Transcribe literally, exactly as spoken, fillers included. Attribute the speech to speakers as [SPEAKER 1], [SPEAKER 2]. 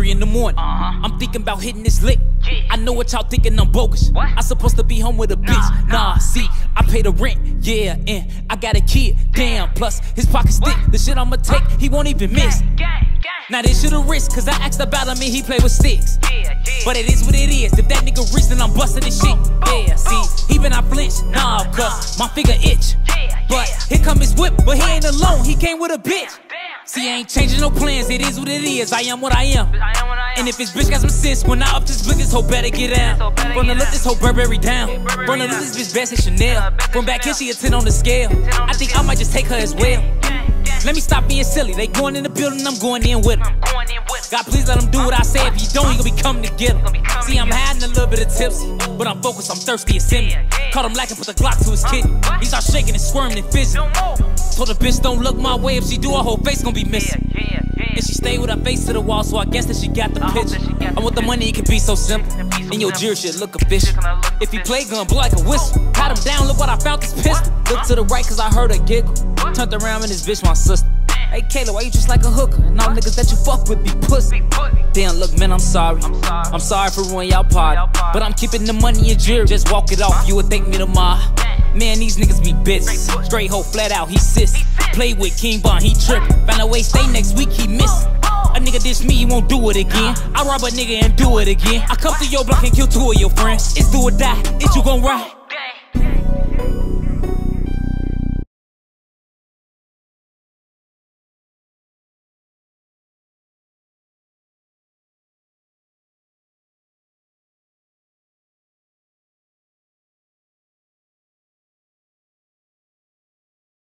[SPEAKER 1] three in the morning.
[SPEAKER 2] Uh-huh.
[SPEAKER 1] I'm thinking about hitting this lick.
[SPEAKER 2] Yeah.
[SPEAKER 1] I know what y'all thinking, I'm bogus.
[SPEAKER 2] What?
[SPEAKER 1] I supposed to be home with a bitch.
[SPEAKER 2] Nah,
[SPEAKER 1] Nah,
[SPEAKER 2] nah.
[SPEAKER 1] see, I pay the rent, yeah, and I got a kid. Damn, plus his pockets thick.
[SPEAKER 2] What?
[SPEAKER 1] The shit I'ma take, he won't even miss.
[SPEAKER 2] Gang, gang, gang.
[SPEAKER 1] Now this shit a risk, cause I asked about him and he play with sticks.
[SPEAKER 2] Yeah, yeah.
[SPEAKER 1] But it is what it is. If that nigga reach, then I'm busting this shit. Yeah, see, even I flinch, nah, cause my finger itch.
[SPEAKER 2] Yeah,
[SPEAKER 1] But
[SPEAKER 2] yeah.
[SPEAKER 1] here come his whip, but he ain't alone, he came with a bitch.
[SPEAKER 2] Damn,
[SPEAKER 1] See, I ain't changing no plans, it is what it is, I am what I am.
[SPEAKER 2] I am what I am.
[SPEAKER 1] And if this bitch got some sense, when I up this blick, this hoe better get down.
[SPEAKER 2] hoe better
[SPEAKER 1] Run to
[SPEAKER 2] get
[SPEAKER 1] look
[SPEAKER 2] down.
[SPEAKER 1] this hoe Burberry down.
[SPEAKER 2] Burberry
[SPEAKER 1] Run to
[SPEAKER 2] down.
[SPEAKER 1] look this bitch best in Chanel.
[SPEAKER 2] best
[SPEAKER 1] From
[SPEAKER 2] in
[SPEAKER 1] back here,
[SPEAKER 2] Chanel.
[SPEAKER 1] she a ten on the scale.
[SPEAKER 2] on the
[SPEAKER 1] I think I
[SPEAKER 2] scale.
[SPEAKER 1] might just take her as well.
[SPEAKER 2] Gang, gang.
[SPEAKER 1] Let me stop being silly, they going in the building, I'm going in with them.
[SPEAKER 2] I'm going in with
[SPEAKER 1] God, please let him do what I say. If he don't, he gonna be coming to get him.
[SPEAKER 2] Gonna be coming
[SPEAKER 1] See, I'm
[SPEAKER 2] to get
[SPEAKER 1] hiding a little bit of tipsy, but I'm focused, I'm thirsty as sin.
[SPEAKER 2] Yeah, yeah.
[SPEAKER 1] Caught him lacking, put the Glock to his kidney.
[SPEAKER 2] what?
[SPEAKER 1] He start shaking and squirming and fizzing.
[SPEAKER 2] No more.
[SPEAKER 1] Told the bitch don't look my way, if she do, her whole face gonna be
[SPEAKER 2] Yeah,
[SPEAKER 1] missing.
[SPEAKER 2] yeah, yeah.
[SPEAKER 1] And she stayed with her face to the wall, so I guess that she got the
[SPEAKER 2] I hope
[SPEAKER 1] picture.
[SPEAKER 2] that she got
[SPEAKER 1] And
[SPEAKER 2] the
[SPEAKER 1] with the
[SPEAKER 2] picture.
[SPEAKER 1] money, it could be so simple.
[SPEAKER 2] It be so
[SPEAKER 1] And your
[SPEAKER 2] simple.
[SPEAKER 1] jewelry shit look official.
[SPEAKER 2] Shit gonna look
[SPEAKER 1] If he
[SPEAKER 2] official.
[SPEAKER 1] play gun, blow like a whistle. Pat him down, look what I found, this pistol. Look to the right, cause I heard her giggle.
[SPEAKER 2] What?
[SPEAKER 1] Turned around, and this bitch my sister. Hey, Kayla, why you just like a hooker? And all niggas that you fuck with be pussy.
[SPEAKER 2] Big pussy.
[SPEAKER 1] Damn, look, man, I'm sorry.
[SPEAKER 2] I'm sorry.
[SPEAKER 1] I'm sorry for ruining y'all party.
[SPEAKER 2] Y'all party.
[SPEAKER 1] But I'm keeping the money and jewelry. Just walk it off, you would thank me tomorrow. Man, these niggas be bitches.
[SPEAKER 2] Straight pussy.
[SPEAKER 1] Straight hoe flat out, he sis.
[SPEAKER 2] He sis.
[SPEAKER 1] Play with King Von, he trippin'. Found a way, stay next week, he miss. A nigga diss me, he won't do it again. I rob a nigga and do it again. I come to your block and kill two of your friends. It's do or die, it's you gon' ride.